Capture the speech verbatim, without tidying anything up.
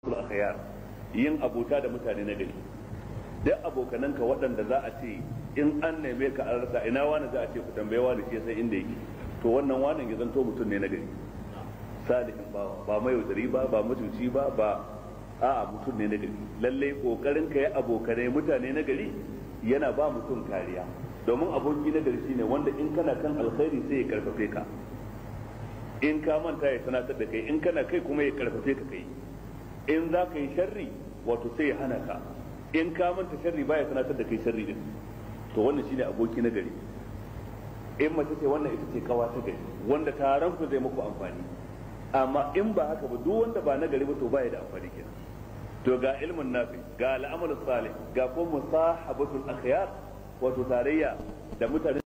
akhyar yin abota da mutane na gari. Duk abokananka waɗanda za a ce in an neme ka an rasa ina wani za a ce ku tambaye wani shi sai inda yake, to wannan wani ya zanto mutum ne na gari, salihin bawa, ba mai yaudari ba, ba mutunci ba, ba a'a mutum ne na gari. Lallai kokarin ka ya abokanai mutane na gari yana ba mutum kariya, domin aboki na gari shine wanda in kana kan alkhairi sai ya karfafe ka, in ka manta ya sanatar da kai, in kana kai kuma ya karfafe ka kai, in za ka yi sharri wato sai ya hana ka, in ka manta sharri baya sanatar da kai sharri din. To wannan shine aboki na gari. In mace ce wannan ita ce kawa ta gari wanda taron ku zai muku amfani, amma in ba haka ba duk wanda ba na gari ba to baya da amfani kenan. To ga ilmun nafi, ga al'amalus salih, ga kuma musahabatul akhyar, wato tarayya da mutane